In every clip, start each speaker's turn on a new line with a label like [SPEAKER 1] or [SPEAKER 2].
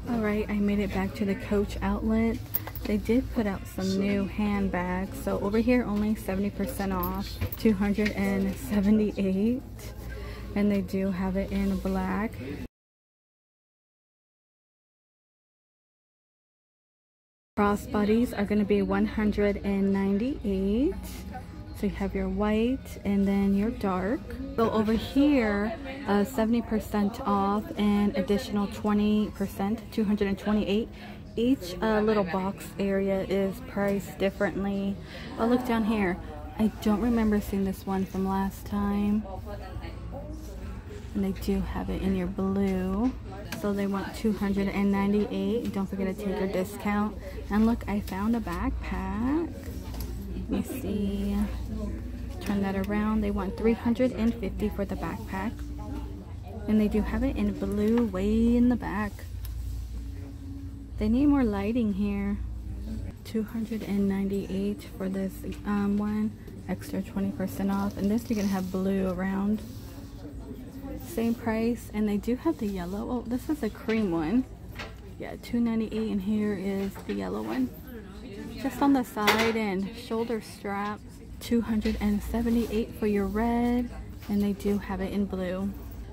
[SPEAKER 1] Alright, I made it back to the Coach outlet. They did put out some new handbags. So over here only 70% off, $278. And they do have it in black. Crossbodies are going to be $198. So you have your white and then your dark. So over here, 70% off and additional 20%, $228. Each little box area is priced differently. Oh, look down here. I don't remember seeing this one from last time. And they do have it in your blue. So they want $298. Don't forget to take your discount. And look, I found a backpack. Let me see. Turn that around. They want $350 for the backpack. And they do have it in blue way in the back. They need more lighting here. $298 for this one. Extra 20% off. And this you're going to have blue around. Same price. And they do have the yellow. Oh, this is a cream one. Yeah, $298. And here is the yellow one. Just on the side and shoulder strap. $278 for your red. And they do have it in blue.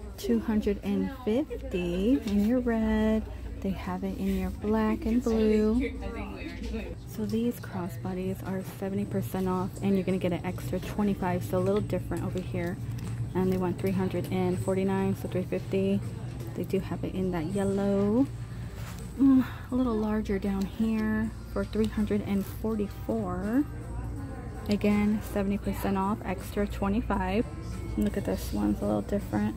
[SPEAKER 1] $250 in your red. They have it in your black and blue. So these crossbodies are 70% off and you're going to get an extra 25, so a little different over here. And they want $349, so $350. They do have it in that yellow. A little larger down here for $344. Again, 70% off, extra 25. Look at this one, it's a little different.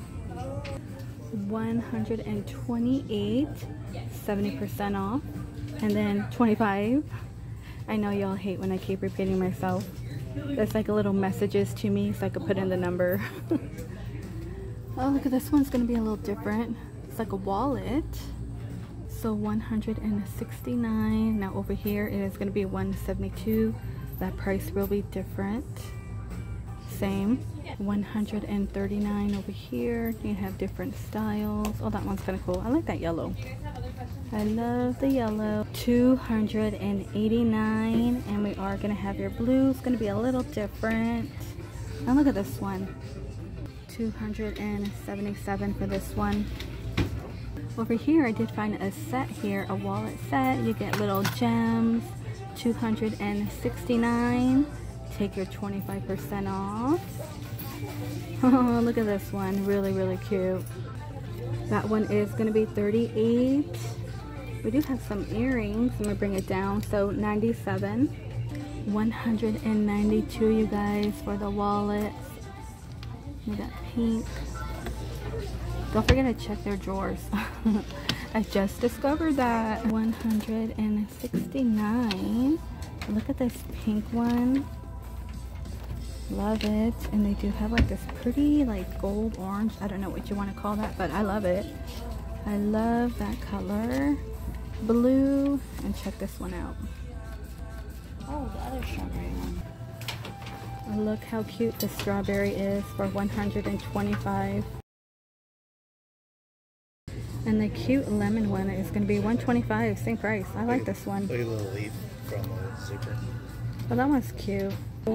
[SPEAKER 1] $128, 70% off, and then 25. I know y'all hate when I keep repeating myself. There's like a little messages to me so I could put in the number. Oh, look at this one's gonna be a little different. It's like a wallet. So $169. Now over here it is gonna be $172. That price will be different. Same. $139 over here. You have different styles. Oh, that one's kind of cool. I like that yellow. I love the yellow. $289, and we are going to have your blue. It's going to be a little different. And look at this one. $277 for this one. Over here, I did find a set here, a wallet set. You get little gems. $269. Take your 25% off. Oh, look at this one. Really, really cute. That one is going to be $38. We do have some earrings. I'm going to bring it down. So $97. $192, you guys, for the wallets. Look at that pink. Don't forget to check their drawers. I just discovered that. $169. Look at this pink one. Love it. And they do have like this pretty like gold orange, I don't know what you want to call that, but I love it. I love that color. Blue. And check this one out. Oh, the other strawberry one. Look how cute the strawberry is for $125. And the cute lemon one is going to be $125, same price. I like this one.
[SPEAKER 2] Look at the little leaf from the zipper.
[SPEAKER 1] Oh, that one's cute.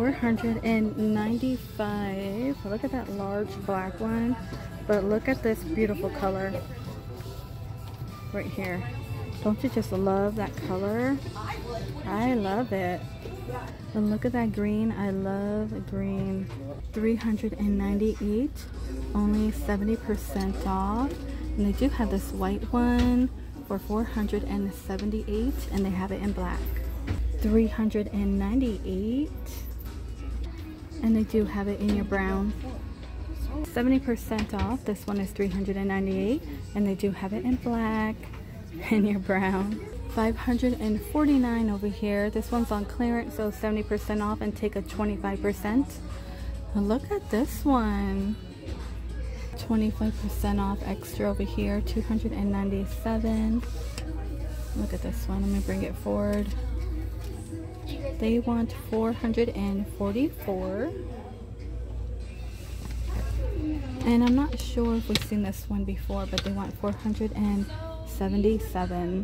[SPEAKER 1] $495. Look at that large black one. But look at this beautiful color right here. Don't you just love that color? I love it. And look at that green. I love green. $398. Only 70% off. And they do have this white one for $478, and they have it in black. $398. And they do have it in your brown. 70% off. This one is $398, and they do have it in black and your brown. $549 over here. This one's on clearance, so 70% off and take a 25%. And look at this one. 25% off extra over here. $297. Look at this one. Let me bring it forward. They want $444. And I'm not sure if we've seen this one before, but they want $469. $477.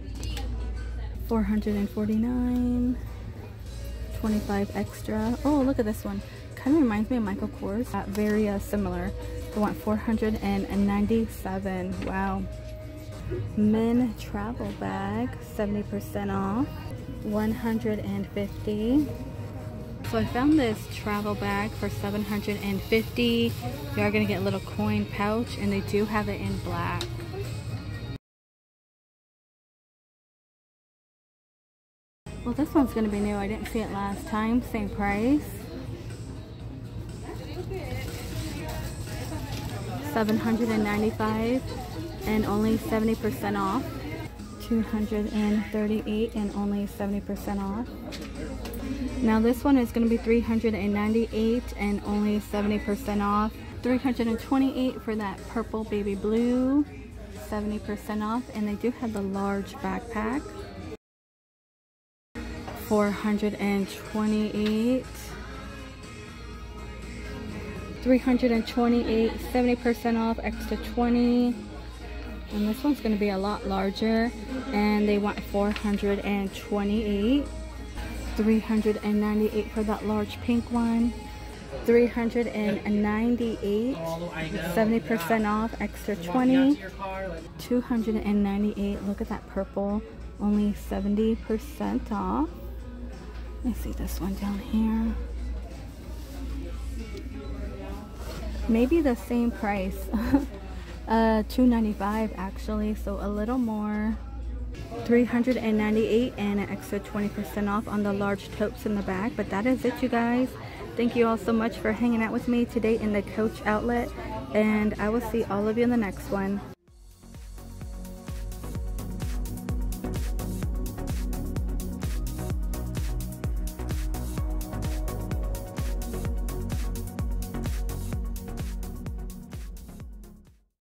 [SPEAKER 1] $449. 25 extra. Oh, look at this one. Kind of reminds me of Michael Kors. Very similar. I want $497. Wow. Men travel bag, 70% off, $150. So I found this travel bag for $750. You are going to get a little coin pouch, and they do have it in black. Well, this one's going to be new. I didn't see it last time. Same price. $795 and only 70% off. $238 and only 70% off. Now this one is going to be $398 and only 70% off. $328 for that purple baby blue, 70% off, and they do have the large backpack. $428. $328, 70% off, extra 20. And this one's going to be a lot larger, and they want $428. $398 for that large pink one. $398, 70% off, extra 20. $298. Look at that purple, only 70% off. Let me see this one down here. Maybe the same price. $295 actually, so a little more. $398 and an extra 20% off on the large totes in the back. But that is it, you guys. Thank you all so much for hanging out with me today in the Coach outlet, and I will see all of you in the next one.